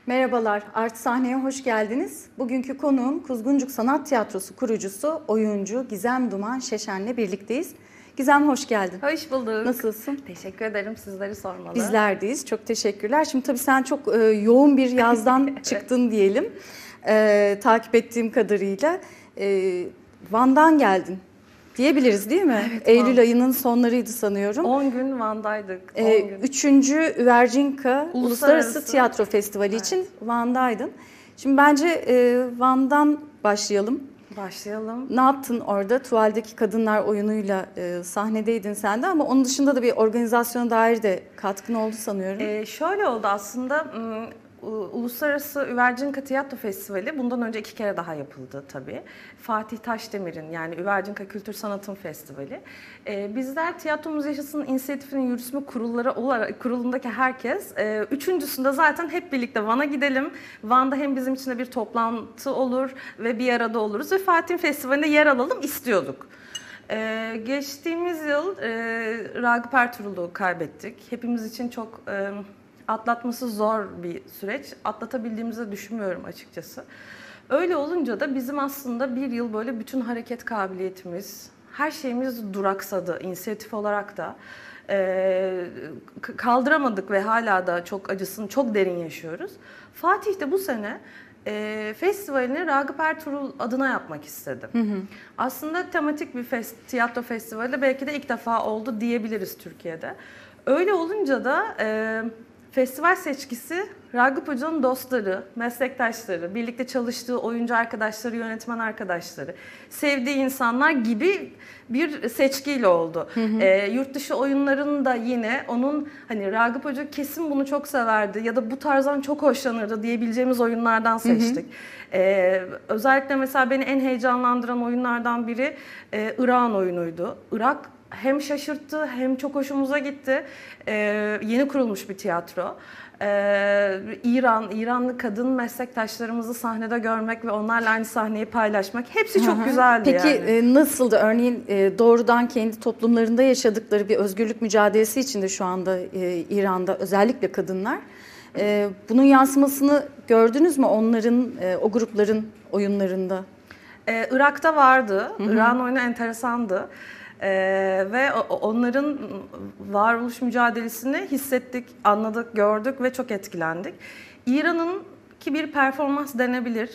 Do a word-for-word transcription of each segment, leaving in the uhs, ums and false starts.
Merhabalar, Art Sahneye hoş geldiniz. Bugünkü konuğum Kuzguncuk Sanat Tiyatrosu kurucusu, oyuncu Gizem Duman Şeşen'le birlikteyiz. Gizem hoş geldin. Hoş bulduk. Nasılsın? Teşekkür ederim, sizleri sormalı. Bizler deyiz, çok teşekkürler. Şimdi tabii sen çok e, yoğun bir yazdan evet. çıktın diyelim. E, takip ettiğim kadarıyla e, Van'dan geldin diyebiliriz değil mi? Evet, Eylül Van. ayının sonlarıydı sanıyorum. on gün Van'daydık. on E, gün. Üçüncü Üvercinka Uluslararası, Uluslararası Tiyatro Festivali evet. için Van'daydın. Şimdi bence e, Van'dan başlayalım. Başlayalım. Ne yaptın orada? Tuvaldeki Kadınlar oyunuyla e, sahnedeydin sen de ama onun dışında da bir organizasyona dair de katkın oldu sanıyorum. Ee, şöyle oldu aslında, Uluslararası Üvercinka Tiyatro Festivali bundan önce iki kere daha yapıldı tabii. Fatih Taşdemir'in yani Üvercinka Kültür Sanatın Festivali. Ee, bizler Tiyatromuz Yaşasın İnisiyatifinin yürütme kurulları olarak, kurulundaki herkes, e, üçüncüsünde zaten hep birlikte Van'a gidelim. Van'da hem bizim için de bir toplantı olur ve bir arada oluruz ve Fatih Festivali'nde yer alalım istiyorduk. Ee, geçtiğimiz yıl e, Ragıp Ertuğrul'u kaybettik. Hepimiz için çok e, atlatması zor bir süreç. Atlatabildiğimizi düşünmüyorum açıkçası. Öyle olunca da bizim aslında bir yıl böyle bütün hareket kabiliyetimiz, her şeyimiz duraksadı inisiyatif olarak da. Ee, kaldıramadık ve hala da çok acısını çok derin yaşıyoruz. Fatih'te bu sene E, festivalini Ragıp Ertuğrul adına yapmak istedim. Hı hı. Aslında tematik bir fest, tiyatro festivali belki de ilk defa oldu diyebiliriz Türkiye'de. Öyle olunca da e, festival seçkisi Ragıp Hoca'nın dostları, meslektaşları, birlikte çalıştığı oyuncu arkadaşları, yönetmen arkadaşları, sevdiği insanlar gibi bir seçkiyle oldu. Hı hı. E, yurt dışı oyunların da yine onun hani Ragıp Hoca kesin bunu çok severdi ya da bu tarzdan çok hoşlanırdı diyebileceğimiz oyunlardan seçtik. Hı hı. E, özellikle mesela beni en heyecanlandıran oyunlardan biri e, Irak'ın oyunuydu. Irak hem şaşırttı hem çok hoşumuza gitti. Ee, yeni kurulmuş bir tiyatro. Ee, İran, İranlı kadın meslektaşlarımızı sahnede görmek ve onlarla aynı sahneyi paylaşmak hepsi çok Hı-hı. güzeldi. Peki yani. e, nasıldı? Örneğin e, doğrudan kendi toplumlarında yaşadıkları bir özgürlük mücadelesi içinde şu anda e, İran'da özellikle kadınlar. E, bunun yansımasını gördünüz mü onların, e, o grupların oyunlarında? Ee, Irak'ta vardı. Irak'ın oyunu enteresandı. Ee, ve onların varoluş mücadelesini hissettik, anladık, gördük ve çok etkilendik. İran'ın ki bir performans denebilir.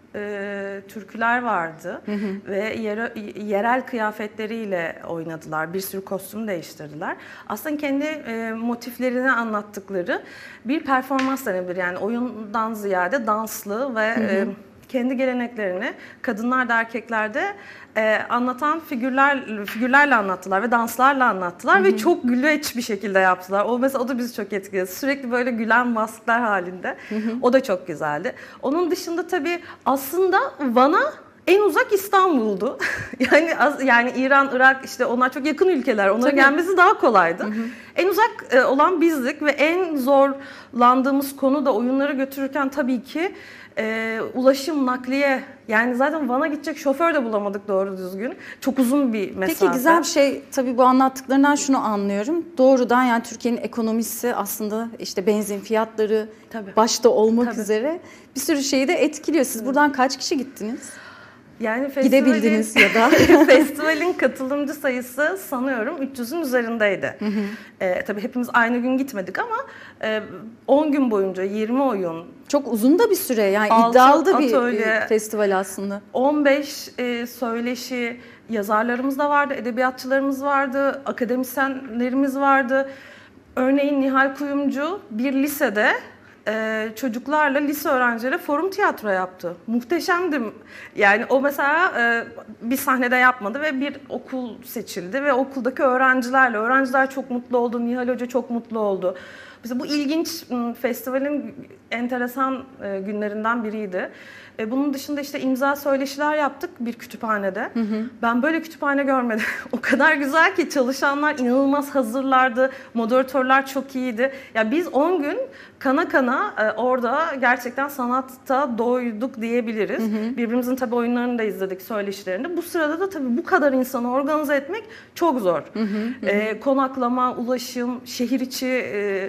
Ee, türküler vardı hı hı. ve yere, yerel kıyafetleriyle oynadılar. Bir sürü kostüm değiştirdiler. Aslında kendi e, motiflerini anlattıkları bir performans denebilir. Yani oyundan ziyade danslı ve hı hı. E, kendi geleneklerini kadınlar da erkekler de e, anlatan figürler figürlerle anlattılar ve danslarla anlattılar hı hı. ve çok güleç bir şekilde yaptılar. O mesela o da bizi çok etkiledi. Sürekli böyle gülen masklar halinde. Hı hı. O da çok güzeldi. Onun dışında tabii aslında Van'a en uzak İstanbul'du. yani yani İran, Irak işte onlar çok yakın ülkeler. Onlara tabii. gelmesi daha kolaydı. Hı hı. En uzak e, olan bizdik ve en zorlandığımız konu da oyunları götürürken tabii ki e, ulaşım, nakliye. Yani zaten Van'a gidecek şoför de bulamadık doğru düzgün. Çok uzun bir mesafe. Peki güzel bir şey tabii bu anlattıklarından şunu anlıyorum. Doğrudan yani Türkiye'nin ekonomisi aslında işte benzin fiyatları tabii. başta olmak tabii. üzere bir sürü şeyi de etkiliyor. Siz buradan kaç kişi gittiniz? Yani gidebildiniz ya da festivalin katılımcı sayısı sanıyorum üç yüzün üzerindeydi. Hı hı. Ee, tabii hepimiz aynı gün gitmedik ama e, on gün boyunca yirmi oyun. Çok uzun da bir süre yani iddialı da bir atölye, festival aslında. on beş e, söyleşi, yazarlarımız da vardı, edebiyatçılarımız vardı, akademisyenlerimiz vardı. Örneğin Nihal Kuyumcu bir lisede Ee, çocuklarla, lise öğrencileri forum tiyatro yaptı. Muhteşemdi. Yani o mesela e, bir sahnede yapmadı ve bir okul seçildi ve okuldaki öğrencilerle, öğrenciler çok mutlu oldu, Nihal Hoca çok mutlu oldu. Mesela bu ilginç festivalin enteresan e, günlerinden biriydi. E, bunun dışında işte imza söyleşiler yaptık bir kütüphanede. Hı hı. Ben böyle kütüphane görmedim. O kadar güzel ki çalışanlar inanılmaz hazırlardı, moderatörler çok iyiydi. Ya biz on gün kana kana e, orada gerçekten sanatta doyduk diyebiliriz. Hı hı. Birbirimizin tabii oyunlarını da izledik, söyleşilerini. Bu sırada da tabii bu kadar insanı organize etmek çok zor. Hı hı. E, konaklama, ulaşım, şehir içi e,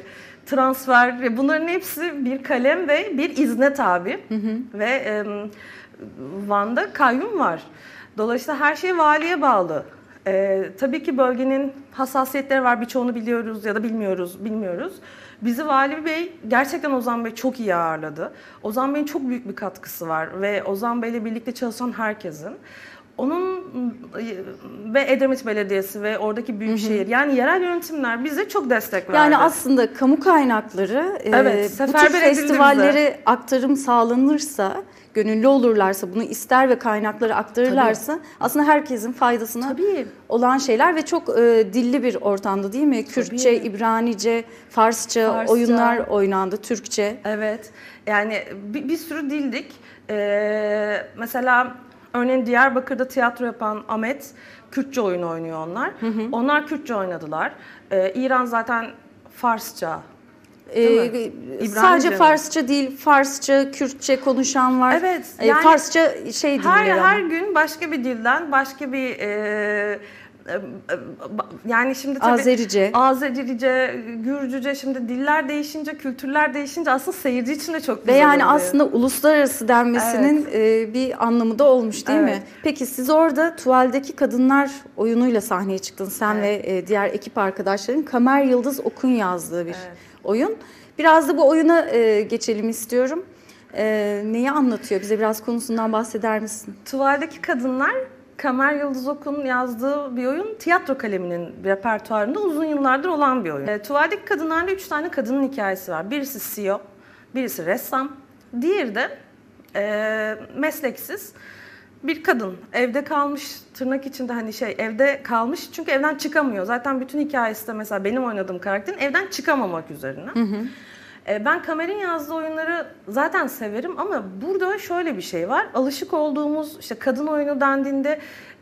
transfer ve bunların hepsi bir kalem ve bir izne tabi. Hı hı. Ve e, Van'da kayyum var. Dolayısıyla her şey valiye bağlı. E, tabii ki bölgenin hassasiyetleri var. Birçoğunu biliyoruz ya da bilmiyoruz, bilmiyoruz. Bizi Vali Bey, gerçekten Ozan Bey çok iyi ağırladı. Ozan Bey'in çok büyük bir katkısı var ve Ozan Bey'le birlikte çalışan herkesin. Onun ve Edremit Belediyesi ve oradaki büyükşehir, yani yerel yönetimler bize çok destek verdi. Yani aslında kamu kaynakları evet, e, bu tür festivallere bize. aktarım sağlanırsa, gönüllü olurlarsa, bunu ister ve kaynakları aktarırlarsa Tabii. aslında herkesin faydasına Tabii. olan şeyler ve çok e, dilli bir ortamda değil mi? Kürtçe, Tabii. İbranice, Farsça, Farsça oyunlar oynandı, Türkçe. Evet, yani bir, bir sürü dildik. Ee, mesela örneğin Diyarbakır'da tiyatro yapan Ahmet, Kürtçe oyunu oynuyor onlar. Hı hı. Onlar Kürtçe oynadılar. Ee, İran zaten Farsça. Ee, sadece Farsça değil, Farsça, Kürtçe konuşan var. Evet. Yani ee, Farsça şey dilleri her, ama. Her gün başka bir dilden, başka bir e, yani şimdi tabii Azerice. Azerice, Gürcüce, şimdi diller değişince, kültürler değişince aslında seyirci için de çok güzel Ve yani oluyor. aslında uluslararası denmesinin evet. bir anlamı da olmuş değil evet. mi? Peki siz orada Tuval'deki Kadınlar oyunuyla sahneye çıktın. Sen evet. ve diğer ekip arkadaşların. Kamer Yıldız Okun yazdığı bir evet. oyun. Biraz da bu oyuna geçelim istiyorum. Neyi anlatıyor? Bize biraz konusundan bahseder misin? Tuval'deki Kadınlar, Kamer Yıldız Okun'un yazdığı bir oyun, tiyatro kaleminin repertuarında uzun yıllardır olan bir oyun. E, Tuval'deki Kadınlar'da üç tane kadının hikayesi var. Birisi C E O, birisi ressam, diğeri de e, mesleksiz bir kadın. Evde kalmış, tırnak içinde hani şey, evde kalmış çünkü evden çıkamıyor. Zaten bütün hikayesi de mesela benim oynadığım karakterin evden çıkamamak üzerine. Hı hı. Ben Kamer'in yazdığı oyunları zaten severim ama burada şöyle bir şey var. Alışık olduğumuz işte kadın oyunu dendiğinde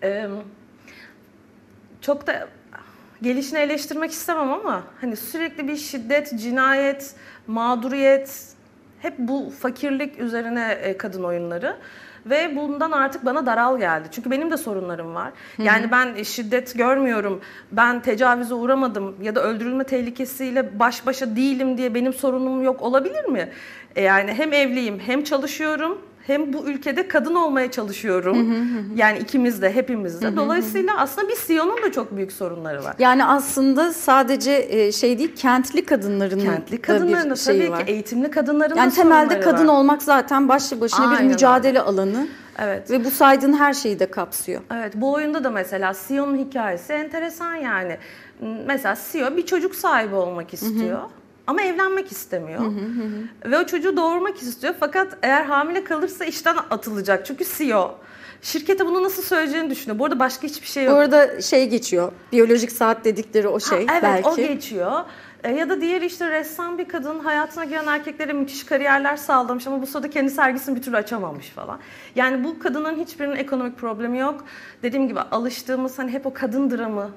çok da gelişini eleştirmek istemem ama hani sürekli bir şiddet, cinayet, mağduriyet, hep bu fakirlik üzerine kadın oyunları. Ve bundan artık bana daral geldi. Çünkü benim de sorunlarım var. Hı hı. Yani ben şiddet görmüyorum, ben tecavüze uğramadım ya da öldürülme tehlikesiyle baş başa değilim diye benim sorunum yok olabilir mi? E yani hem evliyim, hem çalışıyorum, hem bu ülkede kadın olmaya çalışıyorum. Hı hı hı. Yani ikimiz de, hepimiz de. Hı hı hı. Dolayısıyla aslında bir C E O'nun da çok büyük sorunları var. Yani aslında sadece şey değil, kentli kadınların kentli kadınların da bir şeyi tabii var. Ki eğitimli kadınların yani da sorunları var. Yani temelde kadın olmak zaten başlı başına Aynen bir mücadele öyle. alanı. Evet. Ve bu saydığın her şeyi de kapsıyor. Evet, bu oyunda da mesela C E O'nun hikayesi enteresan yani. Mesela C E O bir çocuk sahibi olmak istiyor. Hı hı. Ama evlenmek istemiyor. Hı hı hı. Ve o çocuğu doğurmak istiyor. Fakat eğer hamile kalırsa işten atılacak. Çünkü C E O şirkete bunu nasıl söyleyeceğini düşünüyor. Bu arada başka hiçbir şey yok. Bu arada şey geçiyor. Biyolojik saat dedikleri o şey ha, evet, belki. Evet o geçiyor. E, ya da diğeri işte ressam bir kadın hayatına giren erkeklere müthiş kariyerler sağlamış ama bu sırada kendi sergisini bir türlü açamamış falan. Yani bu kadının hiçbirinin ekonomik problemi yok. Dediğim gibi alıştığımız hani hep o kadın dramı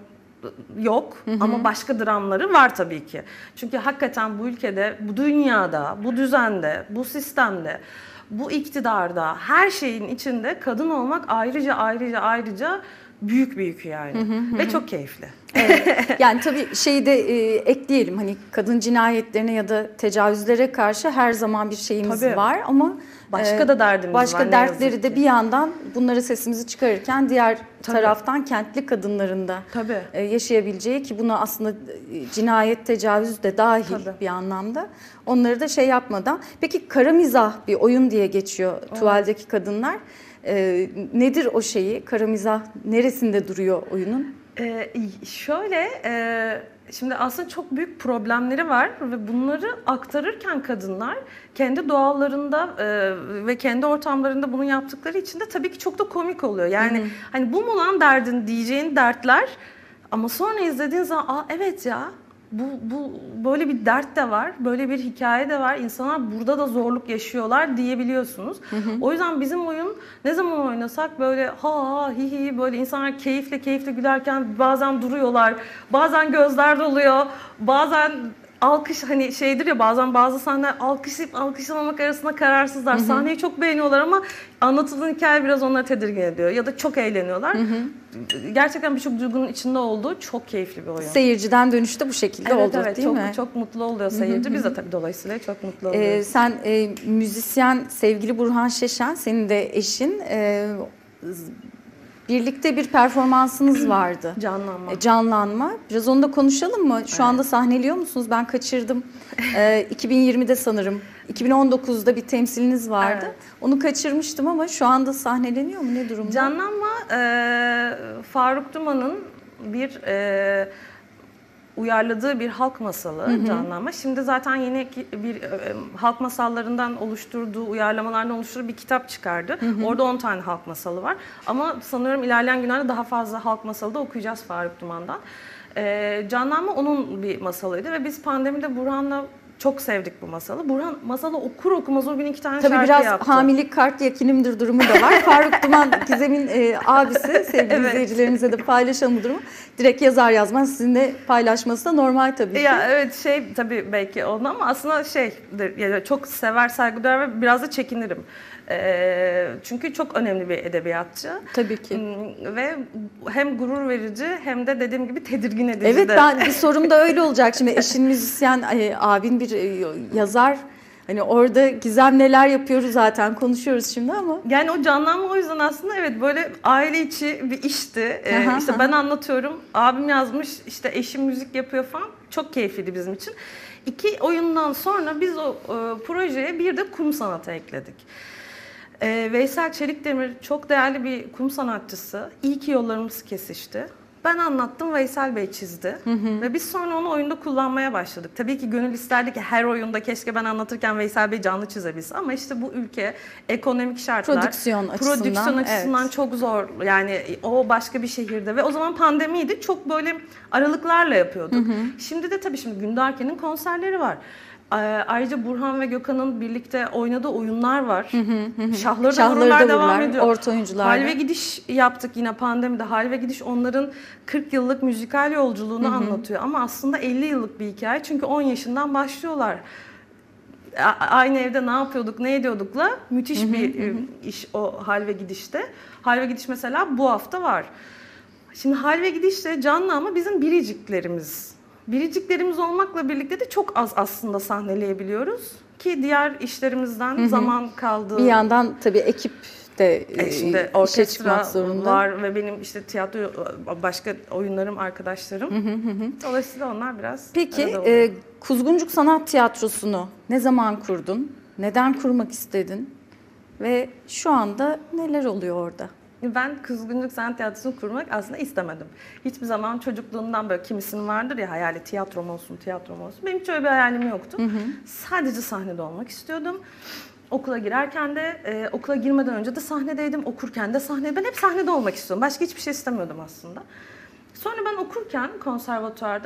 yok hı hı. ama başka dramları var tabii ki. Çünkü hakikaten bu ülkede, bu dünyada, bu düzende, bu sistemde, bu iktidarda, her şeyin içinde kadın olmak ayrıca ayrıca ayrıca büyük büyük yani. Hı hı hı. Ve çok keyifli. Evet. Yani tabii şeyi de e, ekleyelim, hani kadın cinayetlerine ya da tecavüzlere karşı her zaman bir şeyimiz tabii. var ama başka da derdimiz başka var. Başka dertleri de bir yandan bunları sesimizi çıkarırken diğer tabii. taraftan kentli kadınların da tabii. yaşayabileceği, ki buna aslında cinayet, tecavüz de dahil tabii. bir anlamda. Onları da şey yapmadan. Peki kara mizah bir oyun diye geçiyor evet. Tuval'deki Kadınlar. Ee, nedir o şeyi? Kara mizah neresinde duruyor oyunun? Ee, şöyle, e, şimdi aslında çok büyük problemleri var ve bunları aktarırken kadınlar kendi doğallarında e, ve kendi ortamlarında bunu yaptıkları için de tabii ki çok da komik oluyor. Yani hı hı. hani bu mu lan derdin diyeceğin dertler ama sonra izlediğin zaman aa evet ya. Bu, bu böyle bir dert de var, böyle bir hikaye de var. İnsanlar burada da zorluk yaşıyorlar diyebiliyorsunuz. Hı hı. O yüzden bizim oyun ne zaman oynasak böyle ha ha hi hi böyle insanlar keyifle keyifle gülerken bazen duruyorlar, bazen gözler doluyor, bazen alkış hani şeydir ya, bazen bazı sahneler alkışlayıp alkışlamamak arasında kararsızlar. Hı hı. Sahneyi çok beğeniyorlar ama anlatılan hikaye biraz onları tedirgin ediyor ya da çok eğleniyorlar. Hı hı. Gerçekten birçok duygunun içinde olduğu çok keyifli bir oyun. Seyirciden dönüşte bu şekilde evet, oldu evet, değil çok, mi? Çok mutlu oluyor seyirci. Hı hı. Biz de tabii dolayısıyla çok mutlu oluyoruz. Ee, sen e, müzisyen sevgili Burhan Şeşen, senin de eşin. E, Birlikte bir performansınız vardı. Canlanma. E, canlanma. Biraz onu da konuşalım mı? Şu evet. anda sahneliyor musunuz? Ben kaçırdım. E, iki bin yirmide sanırım. iki bin on dokuzda bir temsiliniz vardı. Evet. Onu kaçırmıştım ama şu anda sahneleniyor mu? Ne durumda? Canlanma e, Faruk Duman'ın bir e, uyarladığı bir halk masalı, hı hı. Canlanma. Şimdi zaten yeni bir e, halk masallarından oluşturduğu, uyarlamalardan oluşturduğu bir kitap çıkardı. Hı hı. Orada on tane halk masalı var. Ama sanıyorum ilerleyen günlerde daha fazla halk masalı da okuyacağız Faruk Duman'dan. E, Canlanma onun bir masalıydı ve biz pandemide Burhan'la çok sevdik bu masalı. Burhan masalı okur okumaz o gün iki tane Tabii şarkı biraz yaptı. Tabii biraz hamilelik kart yakinimdir durumu da var. Faruk Duman, Gizem'in e, abisi, sevgili evet. izleyicilerimize de paylaşalım bu durumu. Direkt yazar yazmaz sizinle paylaşması da normal tabii ki. Ya evet şey tabii belki onu ama aslında şeydir, yani çok sever, saygı duyar ve biraz da çekinirim. E, çünkü çok önemli bir edebiyatçı. Tabii ki. Ve hem gurur verici hem de dediğim gibi tedirgin edici evet, de. Evet ben bir sorum da öyle olacak. Şimdi eşin müzisyen, e, abin bir e, yazar. Hani orada Gizem neler yapıyoruz zaten konuşuyoruz şimdi ama. Yani o canlanma o yüzden aslında evet böyle aile içi bir işti. Ee, aha, işte aha. Ben anlatıyorum, abim yazmış, işte eşim müzik yapıyor falan. Çok keyifliydi bizim için. İki oyundan sonra biz o e, projeye bir de kum sanatı ekledik. Ee, Veysel Çelikdemir çok değerli bir kum sanatçısı. İyi ki yollarımız kesişti. Ben anlattım, Veysel Bey çizdi. Hı hı. Ve biz sonra onu oyunda kullanmaya başladık. Tabii ki gönül isterdi ki her oyunda keşke ben anlatırken Veysel Bey canlı çizebilse. Ama işte bu ülke, ekonomik şartlar, prodüksiyon açısından, prodüksiyon açısından evet. çok zor. Yani o başka bir şehirde ve o zaman pandemiydi. Çok böyle aralıklarla yapıyorduk. Hı hı. Şimdi de tabii şimdi Gündarken'in konserleri var. Ayrıca Burhan ve Gökhan'ın birlikte oynadığı oyunlar var. Hı hı hı. Şahları da Vururlar devam ediyor. Orta oyuncularla. Hal ve Gidiş yaptık yine pandemide. Hal ve Gidiş onların kırk yıllık müzikal yolculuğunu hı hı. anlatıyor. Ama aslında elli yıllık bir hikaye. Çünkü on yaşından başlıyorlar. Aynı evde ne yapıyorduk, ne ediyordukla müthiş hı hı bir hı. iş o Hal ve Gidiş'te. Hal ve Gidiş mesela bu hafta var. Şimdi Hal ve Gidiş'te canlı ama bizim biriciklerimiz. Biriciklerimiz olmakla birlikte de çok az aslında sahneleyebiliyoruz ki diğer işlerimizden hı hı. zaman kaldığı. Bir yandan tabii ekip de e şimdi orkestra var ve benim işte tiyatro başka oyunlarım, arkadaşlarım. Hı hı hı. Dolayısıyla onlar biraz. Peki e, Kuzguncuk Sanat Tiyatrosu'nu ne zaman kurdun? Neden kurmak istedin? Ve şu anda neler oluyor orada? Ben Kuzguncuk Sanat Tiyatrosu'nu kurmak aslında istemedim. Hiçbir zaman çocukluğumdan böyle kimisinin vardır ya hayali, tiyatrom olsun, tiyatrom olsun. Benim hiç öyle bir hayalim yoktu. Hı hı. Sadece sahnede olmak istiyordum. Okula girerken de, e, okula girmeden önce de sahnedeydim. Okurken de sahnede. Ben hep sahnede olmak istiyordum. Başka hiçbir şey istemiyordum aslında. Sonra ben okurken konservatuvarda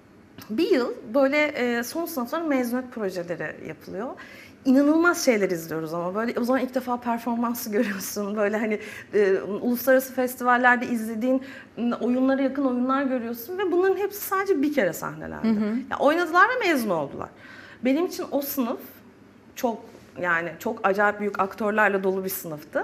bir yıl böyle e, son sınıfların mezuniyet projeleri yapılıyor. İnanılmaz şeyler izliyoruz ama böyle o zaman ilk defa performansı görüyorsun. Böyle hani e, uluslararası festivallerde izlediğin oyunlara yakın oyunlar görüyorsun ve bunların hepsi sadece bir kere sahnelendi. Hı hı. Yani oynadılar ve mezun oldular. Benim için o sınıf çok yani çok acayip büyük aktörlerle dolu bir sınıftı.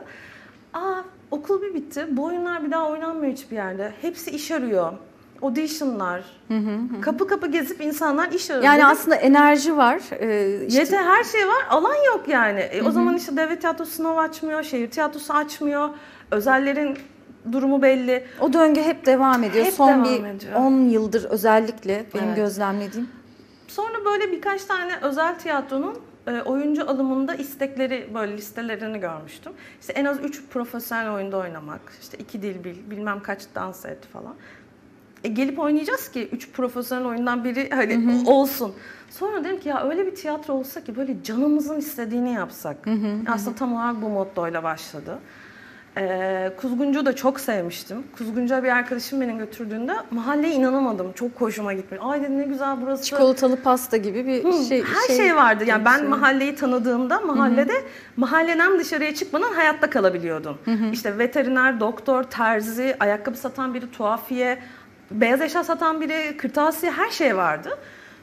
Aa okul bir bitti. Bu oyunlar bir daha oynanmıyor hiçbir yerde. Hepsi iş arıyor. Auditionlar, hı hı hı. kapı kapı gezip insanlar iş arıyor. Yani Dedim, aslında enerji var. Ee, işte... Yeter her şey var, alan yok yani. E, o zaman işte devlet tiyatrosu sınav açmıyor, şehir tiyatrosu açmıyor, özellerin durumu belli. O döngü hep devam ediyor. Hep Son devam bir ediyor. on yıldır özellikle benim evet. gözlemlediğim. Sonra böyle birkaç tane özel tiyatronun e, oyuncu alımında istekleri, böyle listelerini görmüştüm. İşte en az üç profesyonel oyunda oynamak, işte iki dil bil, bilmem kaç dans et falan. E gelip oynayacağız ki üç profesyonel oyundan biri hani hı hı. olsun. Sonra dedim ki ya öyle bir tiyatro olsa ki böyle canımızın istediğini yapsak. Hı hı. Aslında tam olarak bu mottoyla başladı. Ee, Kuzguncu'yu da çok sevmiştim. Kuzguncu'ya bir arkadaşım beni götürdüğünde mahalleye inanamadım. Çok hoşuma gitmiş. Ay dedim ne güzel burası. Çikolatalı pasta gibi bir Hı, şey. Her şey, şey vardı. Yani ben şey. mahalleyi tanıdığımda mahallede hı hı. mahalleden dışarıya çıkmadan hayatta kalabiliyordun. Hı hı. İşte veteriner, doktor, terzi, ayakkabı satan biri, tuhafiye, beyaz eşya satan biri, kırtasiye her şey vardı.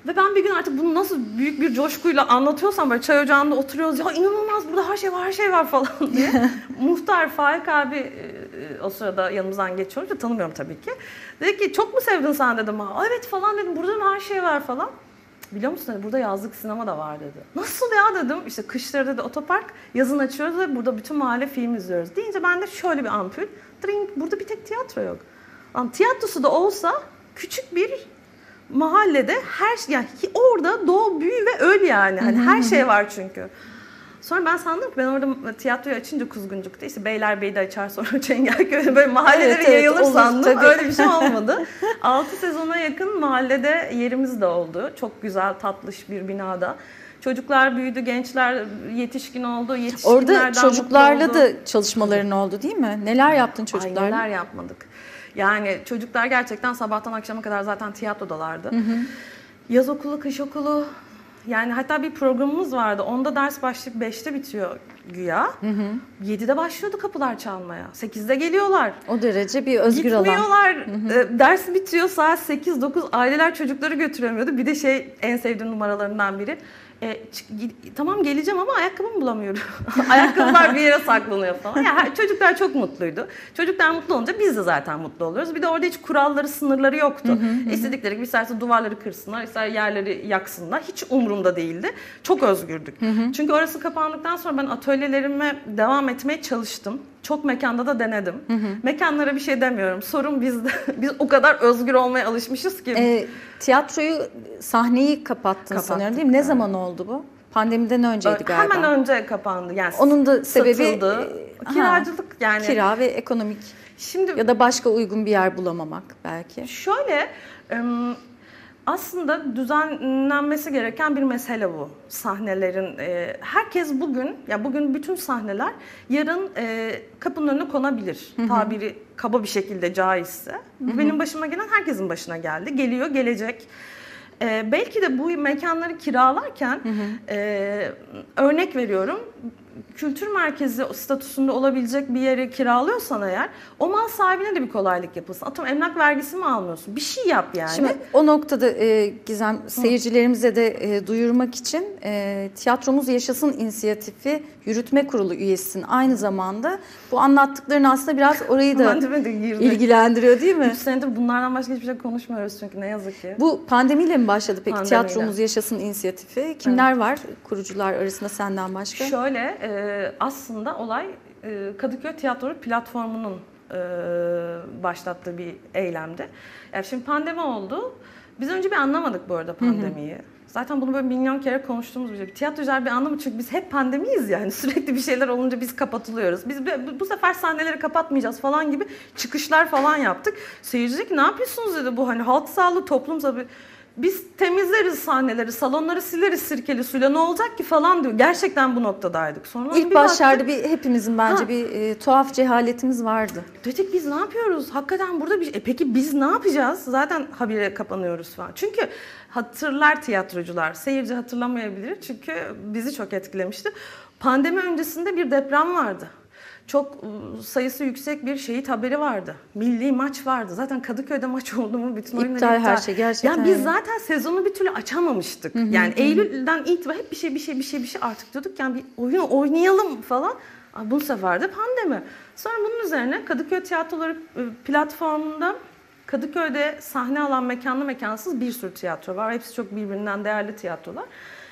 Ve ben bir gün artık bunu nasıl büyük bir coşkuyla anlatıyorsam, böyle çay ocağında oturuyoruz, ya inanılmaz burada her şey var, her şey var falan diye. Muhtar Faik abi e, o sırada yanımızdan geçiyordu, tanımıyorum tabii ki. Dedi ki çok mu sevdin sen dedim. Ha, evet falan dedim, burada her şey var falan. Biliyor musun dedi, burada yazlık sinema da var dedi. Nasıl ya dedim, işte kışları dedi otopark, yazın açıyoruz ve burada bütün mahalle film izliyoruz. Deyince ben de şöyle bir ampul, drink, burada bir tek tiyatro yok. Yani tiyatrosu da olsa küçük bir mahallede her şey, yani orada doğu, büyü ve öl yani. Hani her şey var çünkü. Sonra ben sandım ki ben orada tiyatroyu açınca Kuzguncuk'ta işte Beylerbeyi'de açar sonra Çengelköy'de böyle mahallelere evet, evet, yayılır olur, sandım. Tabii. Öyle bir şey olmadı. altı sezona yakın mahallede yerimiz de oldu. Çok güzel, tatlış bir binada. Çocuklar büyüdü, gençler yetişkin oldu, yetişkinlerden orada çocuklarla da çalışmaların oldu değil mi? Neler yaptın çocuklarla? Ay neler yapmadık. Yani çocuklar gerçekten sabahtan akşama kadar zaten tiyatrodalardı. Hı hı. Yaz okulu, kış okulu. Yani hatta bir programımız vardı. Onda ders başlayıp beşte bitiyor güya. Hı hı. yedide başlıyordu kapılar çalmaya. sekizde geliyorlar. O derece bir özgür alan. Gitmiyorlar. Hı hı. Ders bitiyor saat sekiz dokuz. Aileler çocukları götüremiyordu. Bir de şey en sevdiğim numaralarından biri. E, tamam geleceğim ama ayakkabımı bulamıyorum. Ayakkabılar bir yere saklanıyor falan. Yani çocuklar çok mutluydu. Çocuklar mutlu olunca biz de zaten mutlu oluyoruz. Bir de orada hiç kuralları, sınırları yoktu. Hı hı hı. İstedikleri gibi isterse duvarları kırsınlar, ister yerleri yaksınlar. Hiç umurumda değildi. Çok özgürdük. Hı hı. Çünkü orası kapandıktan sonra ben atölyelerime devam etmeye çalıştım. Çok mekanda da denedim. Hı hı. Mekanlara bir şey demiyorum. Sorun bizde. Biz o kadar özgür olmaya alışmışız ki. E, tiyatroyu, sahneyi kapattın Kapattık, sanıyorum değil mi? Ne evet. zaman oldu bu? Pandemiden önceydi galiba. Hemen önce kapandı. Yani onun da sebebi satıldı. Kiracılık yani. Kira ve ekonomik. Şimdi ya da başka uygun bir yer bulamamak belki. Şöyle aslında düzenlenmesi gereken bir mesele bu. Sahnelerin herkes bugün, ya bugün bütün sahneler yarın kapının önüne konabilir. Hı hı. Tabiri kaba bir şekilde caizse. Hı hı. Benim başıma gelen herkesin başına geldi. Geliyor, gelecek. Ee, belki de bu mekanları kiralarken hı hı. E, örnek veriyorum, kültür merkezi statüsünde olabilecek bir yeri kiralıyorsan eğer o mal sahibine de bir kolaylık yapılsın. Atıyorum emlak vergisi mi almıyorsun? Bir şey yap yani. Şimdi o noktada e, Gizem seyircilerimize de e, duyurmak için e, Tiyatromuz Yaşasın inisiyatifi yürütme kurulu üyesisin. Aynı zamanda bu anlattıkların aslında biraz orayı da ilgilendiriyor değil mi? üç senedir bunlardan başka hiçbir şey konuşmuyoruz çünkü ne yazık ki. Bu pandemiyle mi başladı peki Pandemiyle. Tiyatromuz Yaşasın inisiyatifi? Kimler evet. var kurucular arasında senden başka? Şöyle e, aslında olay e, Kadıköy Tiyatro Platformu'nun e, başlattığı bir eylemdi. Yani şimdi pandemi oldu. Biz önce bir anlamadık bu arada pandemiyi. Hı hı. Zaten bunu böyle milyon kere konuştuğumuz bir şey. Tiyatrocular bir anlamı çünkü biz hep pandemiyiz yani. Sürekli bir şeyler olunca biz kapatılıyoruz. Biz bu sefer sahneleri kapatmayacağız falan gibi çıkışlar falan yaptık. Seyirci dedi ki ne yapıyorsunuz dedi bu hani halk sağlığı, toplum tabii. Biz temizleriz sahneleri, salonları sileriz sirkeli suyla ne olacak ki falan diyor. Gerçekten bu noktadaydık. Sonra İlk başlarda bir hepimizin bence ha. bir e, tuhaf cehaletimiz vardı. Dedik biz ne yapıyoruz? Hakikaten burada bir şey. E, peki biz ne yapacağız? Zaten habire kapanıyoruz falan. Çünkü hatırlar tiyatrocular. Seyirci hatırlamayabilir çünkü bizi çok etkilemişti. Pandemi öncesinde bir deprem vardı. Çok sayısı yüksek bir şehit haberi vardı. Milli maç vardı. Zaten Kadıköy'de maç oldu mu bütün oyunlar iptal. her şey gerçekten. Yani biz zaten sezonu bir türlü açamamıştık. Hı hı, yani hı. Eylül'den itibaren hep bir şey bir şey bir şey bir şey artık diyorduk yani bir oyun oynayalım falan. Bu sefer de pandemi. Sonra bunun üzerine Kadıköy Tiyatroları platformunda Kadıköy'de sahne alan mekanlı mekansız bir sürü tiyatro var. Hepsi çok birbirinden değerli tiyatrolar.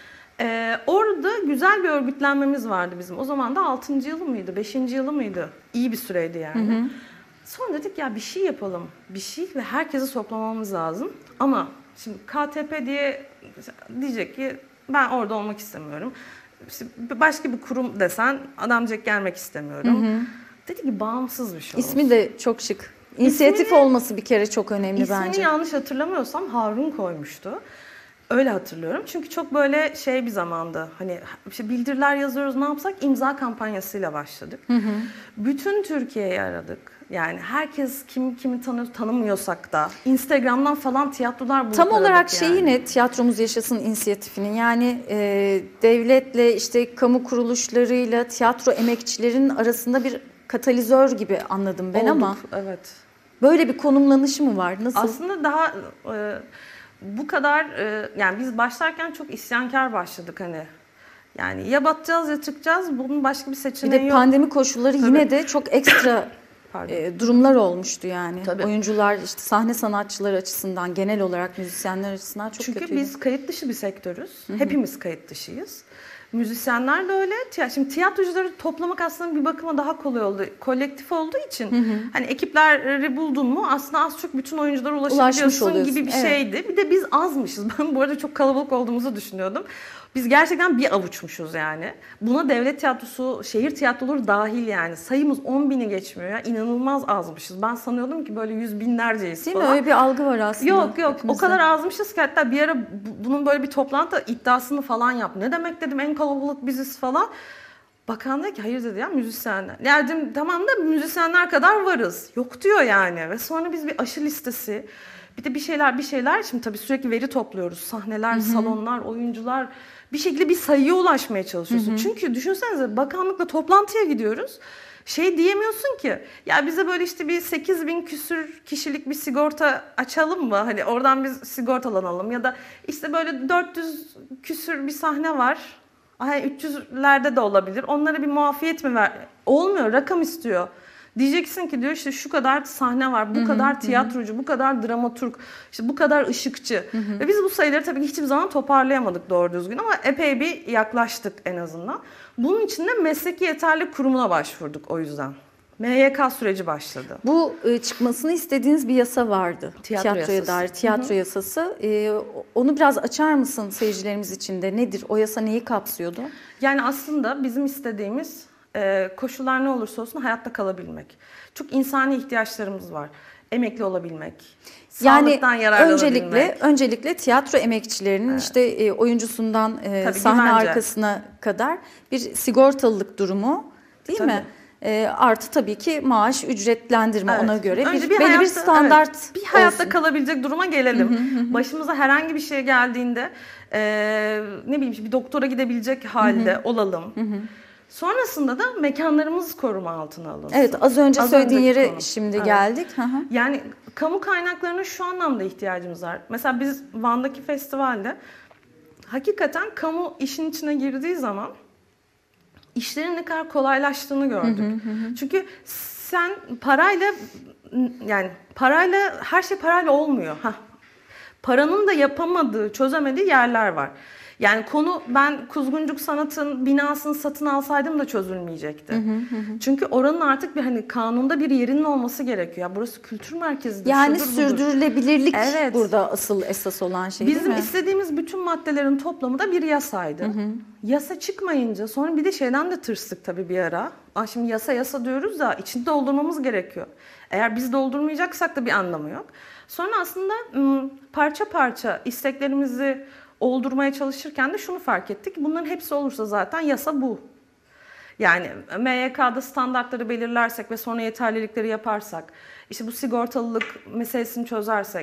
Ee, orada güzel bir örgütlenmemiz vardı bizim. O zaman da altıncı yılı mıydı, beşinci yılı mıydı? İyi bir süreydi yani. Hı hı. Sonra dedik ya bir şey yapalım. Bir şey ve herkesi toplamamız lazım. Ama şimdi K T P diye diyecek ki ben orada olmak istemiyorum. İşte başka bir kurum desen adamcak gelmek istemiyorum. Hı hı. Dedi ki bağımsız bir şey olsun. İsmi de çok şık. İnisiyatif ismini, olması bir kere çok önemli ismini bence. İsmini yanlış hatırlamıyorsam Harun koymuştu. Öyle hatırlıyorum. Çünkü çok böyle şey bir zamandı. Hani işte bildiriler yazıyoruz ne yapsak imza kampanyasıyla başladık. Hı hı. Bütün Türkiye'yi aradık. Yani herkes kim kimi tanıyor tanımıyorsak da Instagram'dan falan tiyatrolar bulduk. Tam olarak yani. Şeyi ne Tiyatromuz Yaşasın inisiyatifinin yani e, devletle işte kamu kuruluşlarıyla tiyatro emekçilerin arasında bir katalizör gibi anladım ben. Olduk, ama. Evet. Böyle bir konumlanışı mı var? Nasıl? Aslında daha e, bu kadar e, yani biz başlarken çok isyankar başladık hani. Yani ya batacağız ya çıkacağız. Bunun başka bir Bir seçeneği de yok. pandemi koşulları Tabii. yine de çok ekstra Pardon. e, durumlar olmuştu yani. Tabii. Oyuncular, işte sahne sanatçıları açısından, genel olarak müzisyenler açısından çok Çünkü kötüydü. biz kayıt dışı bir sektörüz. Hepimiz kayıt dışıyız. Müzisyenler de öyle. Tiy- Şimdi tiyatrocuları toplamak aslında bir bakıma daha kolay oldu. Kolektif olduğu için hani ekipleri buldun mu aslında az çok bütün oyunculara ulaşabiliyorsun oluyorsun, gibi bir evet. şeydi. Bir de biz azmışız. Ben bu arada çok kalabalık olduğumuzu düşünüyordum. Biz gerçekten bir avuçmuşuz yani. Buna devlet tiyatrosu, şehir tiyatroları dahil yani. Sayımız on bini geçmiyor ya. İnanılmaz azmışız. Ben sanıyordum ki böyle yüz binlerceyiz Değil mi? falan. Öyle bir algı var aslında. Yok yok hepimizde. o kadar azmışız ki hatta bir ara bu- bunun böyle bir toplantı iddiasını falan yap. Ne demek dedim, en kalabalık biziz falan. Bakan dedi ki hayır dedi ya, müzisyenler. Yani dedim, tamam da müzisyenler kadar varız. Yok diyor yani. Ve sonra biz bir aşı listesi, bir de bir şeyler bir şeyler. Şimdi tabii sürekli veri topluyoruz. Sahneler, salonlar, oyuncular. Bir şekilde bir sayıya ulaşmaya çalışıyorsun. Çünkü düşünsenize, bakanlıkla toplantıya gidiyoruz. Şey diyemiyorsun ki, ya bize böyle işte bir sekiz bin küsür kişilik bir sigorta açalım mı? Hani oradan biz sigortalanalım. Ya da işte böyle dört yüz küsür bir sahne var. Ay üç yüzlerde de olabilir. Onlara bir muafiyet mi ver? Olmuyor, rakam istiyor. Diyeceksin ki diyor işte şu kadar sahne var, bu kadar tiyatrocu, bu kadar dramaturg, işte bu kadar ışıkçı. Ve biz bu sayıları tabii ki hiçbir zaman toparlayamadık doğru düzgün ama epey bir yaklaştık en azından. Bunun için de mesleki yeterlilik kurumuna başvurduk o yüzden. M Y K süreci başladı. Bu e, çıkmasını istediğiniz bir yasa vardı. Tiyatro Tiyatroya yasası. dair tiyatro yasası. E, onu biraz açar mısın seyircilerimiz için de? Nedir? O yasa neyi kapsıyordu? Yani aslında bizim istediğimiz e, koşullar ne olursa olsun hayatta kalabilmek. Çok insani ihtiyaçlarımız var. Emekli olabilmek, Yani sağlıktan yararlanabilmek. öncelikle öncelikle tiyatro emekçilerinin işte e, oyuncusundan e, Tabii, sahne güvence. arkasına kadar bir sigortalılık durumu, değil Tabii. mi? E, artı tabii ki maaş, ücretlendirme Evet. ona göre Önce bir, belli hayatta- bir standart evet, bir hayatta olsun. kalabilecek duruma gelelim. Başımıza herhangi bir şey geldiğinde e, ne bileyim işte bir doktora gidebilecek halde olalım. Sonrasında da mekanlarımız koruma altına alınsın. Evet, az önce Az söylediğin önceki yere konu. şimdi Evet. geldik. Hı hı. Yani kamu kaynaklarına şu anlamda ihtiyacımız var. Mesela biz Van'daki festivalde hakikaten kamu işin içine girdiği zaman işlerin ne kadar kolaylaştığını gördük. Çünkü sen parayla, yani parayla her şey parayla olmuyor. Hah. Paranın da yapamadığı, çözemediği yerler var. Yani konu, ben Kuzguncuk Sanat'ın binasını satın alsaydım da çözülmeyecekti. Çünkü oranın artık bir hani kanunda bir yerinin olması gerekiyor. Ya burası kültür merkezidir. Yani şudur, budur. sürdürülebilirlik Evet. burada asıl esas olan şey, değil Bizim mi? istediğimiz bütün maddelerin toplamı da bir yasaydı. Yasa çıkmayınca sonra bir de şeyden de tırstık tabii bir ara. Aa, şimdi yasa yasa diyoruz da içini doldurmamız gerekiyor. Eğer biz doldurmayacaksak da bir anlamı yok. Sonra aslında ım, parça parça isteklerimizi oldurmaya çalışırken de şunu fark ettik. Bunların hepsi olursa zaten yasa bu. Yani M Y K'da standartları belirlersek ve sonra yeterlilikleri yaparsak, işte bu sigortalılık meselesini çözersek,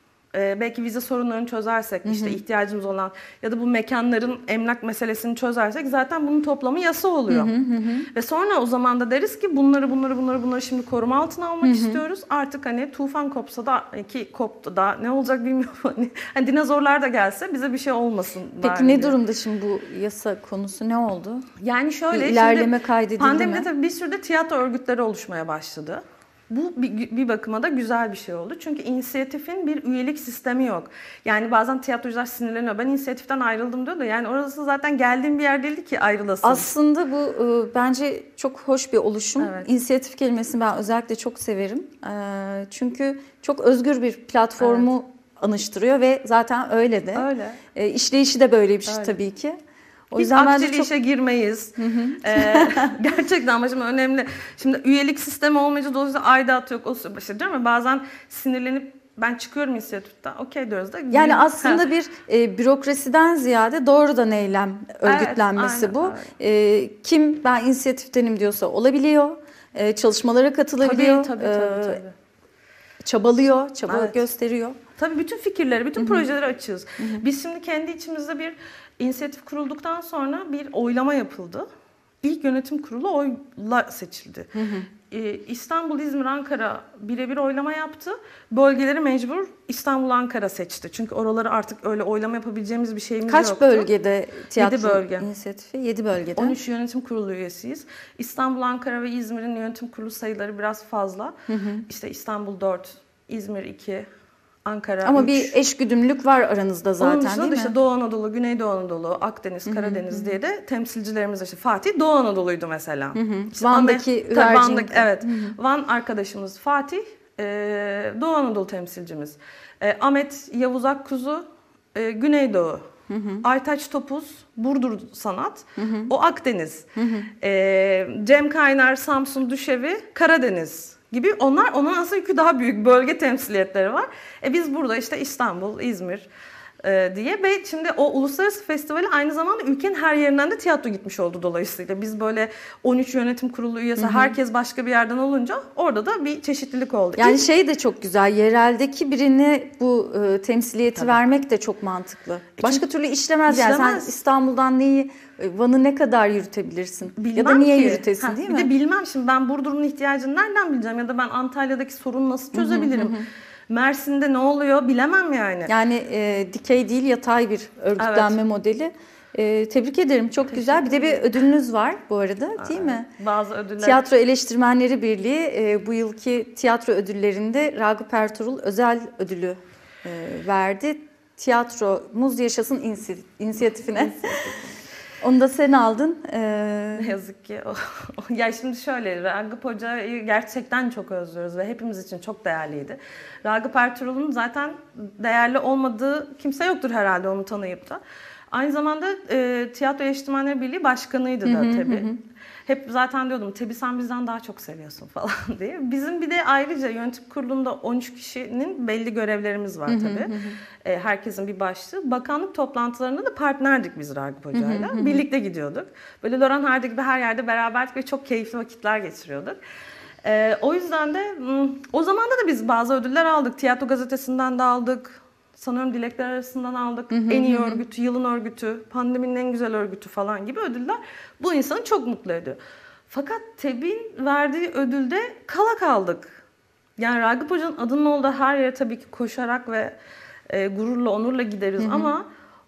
e, belki vize sorunlarını çözersek, işte ihtiyacımız olan ya da bu mekanların emlak meselesini çözersek zaten bunun toplamı yasa oluyor. Ve sonra o zaman da deriz ki bunları bunları bunları bunları şimdi koruma altına almak istiyoruz. Artık hani tufan kopsa da, ki koptu da ne olacak bilmiyorum. Hani, hani dinozorlar da gelse bize bir şey olmasın. Peki bari ne diye. durumda şimdi bu yasa konusu, ne oldu? Yani şöyle, Bir ilerleme şimdi kaydedildi pandemide mi? tabii bir sürü de tiyatro örgütleri oluşmaya başladı. Bu bir, bir bakıma da güzel bir şey oldu. Çünkü inisiyatifin bir üyelik sistemi yok. Yani bazen tiyatrocular sinirleniyor. Ben inisiyatiften ayrıldım diyor da yani orası zaten geldiğim bir yer değildi ki ayrılasın. Aslında bu e, bence çok hoş bir oluşum. Evet. İnisiyatif kelimesini ben özellikle çok severim. E, çünkü çok özgür bir platformu anıştırıyor ve zaten öyle de. Öyle. E, işleyişi de böyle bir şey Öyle. tabii ki. O Biz yüzden bence akçeli çok işe girmeyiz. Ee, gerçekten ama şimdi önemli. Şimdi üyelik sistemi olmayınca dolayısıyla aidat yok. O şey değil mi? Bazen sinirlenip ben çıkıyorum inisiyatiften. Okey diyoruz da. yani aslında bir e, bürokrasiden ziyade doğrudan eylem örgütlenmesi aynen, bu. evet. E, kim ben inisiyatiftenim diyorsa olabiliyor. E, çalışmalara katılabiliyor. Tabii tabii tabii. E, tabii. çabalıyor, çaba Evet. gösteriyor. Tabii bütün fikirleri, bütün projeleri açığız. Biz şimdi kendi içimizde bir inisiyatif kurulduktan sonra bir oylama yapıldı. ilk yönetim kurulu oyla seçildi. Hı hı. Ee, İstanbul, İzmir, Ankara birebir oylama yaptı. Bölgeleri mecbur İstanbul, Ankara seçti. Çünkü oraları artık öyle oylama yapabileceğimiz bir şeyimiz Kaç yoktu. Kaç bölgede tiyatro yedi bölge. inisiyatifi? yedi bölgede. on üç yönetim kurulu üyesiyiz. İstanbul, Ankara ve İzmir'in yönetim kurulu sayıları biraz fazla. Hı hı. İşte İstanbul dört, İzmir iki, Ankara Ama üç. bir eşgüdümlük var aranızda zaten. Onun dışında değil mi? işte Doğu Anadolu, Güneydoğu Anadolu, Akdeniz, hı hı, Karadeniz hı. diye de temsilcilerimiz işte Fatih Doğu Anadolu'ydu mesela. Hı hı. İşte Van'daki Ahmet, Van'daki, evet. Hı hı. Van arkadaşımız Fatih, e, Doğu Anadolu temsilcimiz. E, Ahmet Yavuz Akkuzu, e, Güneydoğu. Hı hı. Aytaç Topuz, Burdur Sanat, hı hı. o Akdeniz. Hı hı. E, Cem Kaynar, Samsun Düşevi, Karadeniz gibi, onlar onun aslında yükü daha büyük bölge temsiliyetleri var. E biz burada işte İstanbul, İzmir e, diye ve şimdi o uluslararası festivali aynı zamanda ülkenin her yerinden de tiyatro gitmiş oldu dolayısıyla. Biz böyle on üç yönetim kurulu üyesi, hı hı. herkes başka bir yerden olunca orada da bir çeşitlilik oldu. Yani İlk, şey de çok güzel, yereldeki birine bu e, temsiliyeti tabii. vermek de çok mantıklı. Başka Çünkü türlü işlemez, işlemez yani sen İstanbul'dan neyi, Van'ı ne kadar yürütebilirsin? Bilmem ya da niye ki. yürütesin ha, değil mi? Bir de bilmem şimdi ben Burdur'un ihtiyacını nereden bileceğim ya da ben Antalya'daki sorunu nasıl çözebilirim? Hı hı hı. Mersin'de ne oluyor bilemem yani. Yani e, dikey değil yatay bir örgütlenme evet. modeli. E, tebrik ederim çok Teşekkür güzel. Bir de bir ödülünüz var bu arada değil evet. mi? Bazı ödüller. Tiyatro Eleştirmenleri Birliği e, bu yılki tiyatro ödüllerinde Ragıp Ertuğrul özel ödülü e, verdi. Tiyatromuz Yaşasın inisi, inisiyatifine. Onu da sen aldın. Ee... Ne yazık ki. Ya şimdi şöyle, Ragıp Hoca'yı gerçekten çok özlüyoruz ve hepimiz için çok değerliydi. Ragıp Ertuğrul'un zaten değerli olmadığı kimse yoktur herhalde onu tanıyıp da. Aynı zamanda e, Tiyatro Eleştirmenleri Birliği Başkanıydı da tabii. Hep zaten diyordum, Tebi sen bizden daha çok seviyorsun falan diye. Bizim bir de ayrıca yönetim kurulunda on üç kişinin belli görevlerimiz var tabii. e, herkesin bir başlığı. Bakanlık toplantılarında da partnerdik biz Ragıp Hoca'yla. Birlikte gidiyorduk. Böyle Loran Hardy gibi her yerde beraberdik ve çok keyifli vakitler geçiriyorduk. E, o yüzden de o zamanda da biz bazı ödüller aldık. Tiyatro Gazetesi'nden de aldık. Sanıyorum Dilekler Arası'ndan aldık. Hı hı, en iyi hı. örgütü, yılın örgütü, pandeminin en güzel örgütü falan gibi ödüller. Bu insanı çok mutlu ediyor. Fakat TEB'in verdiği ödülde kala kaldık. Yani Ragıp Hoca'nın adının olduğu her yere tabii ki koşarak ve e, gururla, onurla gideriz. Hı hı. Ama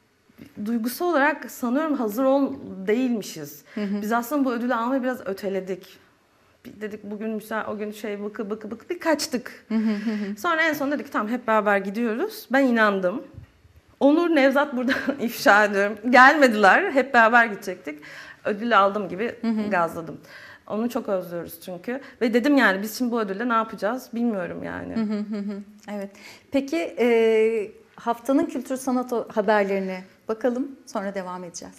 duygusal olarak sanıyorum hazır ol değilmişiz. Hı hı. Biz aslında bu ödülü almayı biraz öteledik. Dedik bugün müsait, o gün şey bıkı bıkı bıkı bir kaçtık. Sonra en son dedik tamam hep beraber gidiyoruz. Ben inandım. Onur, Nevzat burada ifşa ediyorum. Gelmediler. Hep beraber gidecektik. Ödülü aldım gibi gazladım. Onu çok özlüyoruz çünkü. Ve dedim yani biz şimdi bu ödülle ne yapacağız bilmiyorum yani. Evet. Peki e, haftanın kültür sanat haberlerine bakalım. Sonra devam edeceğiz.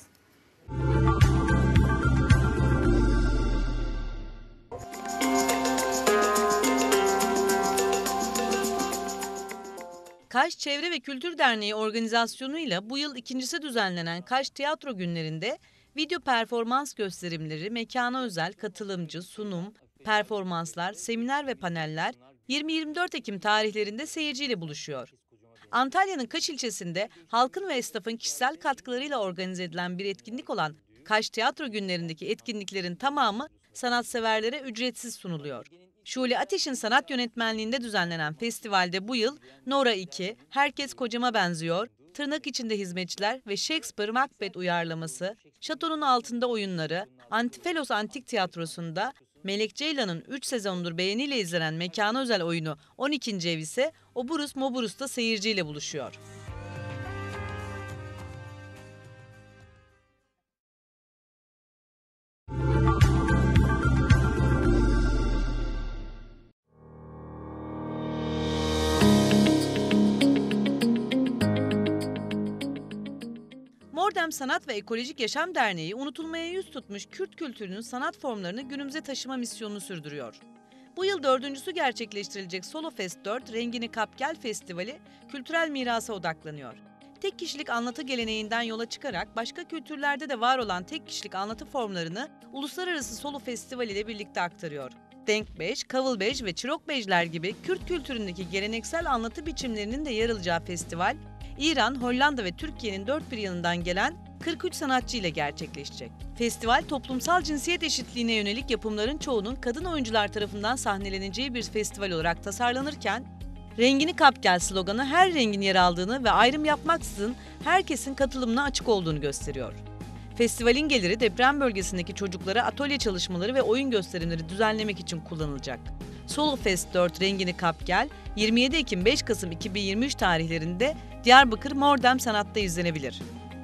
Kaş Çevre ve Kültür Derneği organizasyonuyla bu yıl ikincisi düzenlenen Kaş Tiyatro Günleri'nde video performans gösterimleri, mekana özel katılımcı, sunum, performanslar, seminer ve paneller yirmi yirmi dört Ekim tarihlerinde seyirciyle buluşuyor. Antalya'nın Kaş ilçesinde halkın ve esnafın kişisel katkılarıyla organize edilen bir etkinlik olan Kaş Tiyatro Günleri'ndeki etkinliklerin tamamı sanatseverlere ücretsiz sunuluyor. Şule Ateş'in sanat yönetmenliğinde düzenlenen festivalde bu yıl Nora iki, Herkes Kocama Benziyor, Tırnak İçinde Hizmetçiler ve Shakespeare Macbeth uyarlaması, Şatonun Altında oyunları, Antifelos Antik Tiyatrosu'nda Melek Ceylan'ın üç sezondur beğeniyle izlenen mekana özel oyunu on ikinci ev ise Oburus Moburus'ta seyirciyle buluşuyor. Mordem Sanat ve Ekolojik Yaşam Derneği unutulmaya yüz tutmuş Kürt kültürünün sanat formlarını günümüze taşıma misyonunu sürdürüyor. Bu yıl dördüncüsü gerçekleştirilecek Solofest dört Rengini Kap Gel Festivali kültürel mirasa odaklanıyor. Tek kişilik anlatı geleneğinden yola çıkarak başka kültürlerde de var olan tek kişilik anlatı formlarını Uluslararası Solo Festivali ile birlikte aktarıyor. Denkbeş, Kavılbeş ve Çirokbejler gibi Kürt kültüründeki geleneksel anlatı biçimlerinin de yer alacağı festival, İran, Hollanda ve Türkiye'nin dört bir yanından gelen kırk üç sanatçı ile gerçekleşecek. Festival, toplumsal cinsiyet eşitliğine yönelik yapımların çoğunun kadın oyuncular tarafından sahneleneceği bir festival olarak tasarlanırken, "Rengini kap gel" sloganı her rengin yer aldığını ve ayrım yapmaksızın herkesin katılımına açık olduğunu gösteriyor. Festivalin geliri deprem bölgesindeki çocuklara atölye çalışmaları ve oyun gösterimleri düzenlemek için kullanılacak. Solofest dört Rengini Kap Gel, yirmi yedi Ekim beş Kasım iki bin yirmi üç tarihlerinde Diyarbakır Mordem Sanat'ta izlenebilir.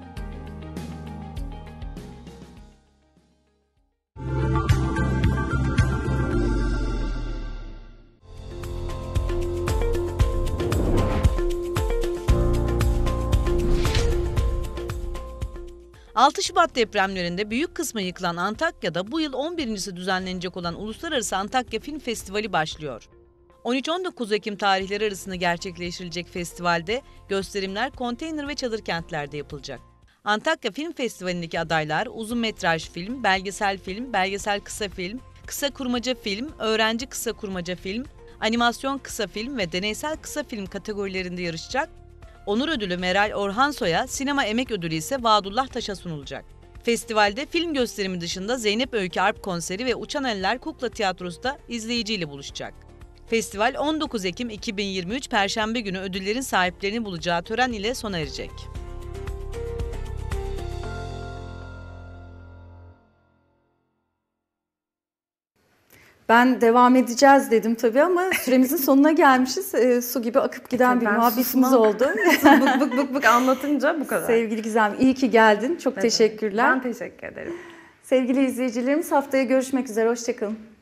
altı Şubat depremlerinde büyük kısmı yıkılan Antakya'da bu yıl on birincisi düzenlenecek olan Uluslararası Antakya Film Festivali başlıyor. on üç on dokuz Ekim tarihleri arasında gerçekleştirilecek festivalde gösterimler konteyner ve çadır kentlerde yapılacak. Antakya Film Festivali'ndeki adaylar uzun metraj film, belgesel film, belgesel kısa film, kısa kurmaca film, öğrenci kısa kurmaca film, animasyon kısa film ve deneysel kısa film kategorilerinde yarışacak. Onur ödülü Meral Orhansoy'a, sinema emek ödülü ise Vadullah Taş'a sunulacak. Festivalde film gösterimi dışında Zeynep Öykü Arp konseri ve Uçan Eller Kukla Tiyatrosu da izleyiciyle buluşacak. Festival on dokuz Ekim iki bin yirmi üç Perşembe günü ödüllerin sahiplerini bulacağı tören ile sona erecek. Ben devam edeceğiz dedim tabii ama süremizin sonuna gelmişiz. E, su gibi akıp giden bir Ben muhabbetimiz susmam. oldu. bık bık bık bık anlatınca bu kadar. Sevgili Gizem, iyi ki geldin. Çok Evet. teşekkürler. Ben teşekkür ederim. Sevgili izleyicilerimiz, haftaya görüşmek üzere. Hoşça kalın.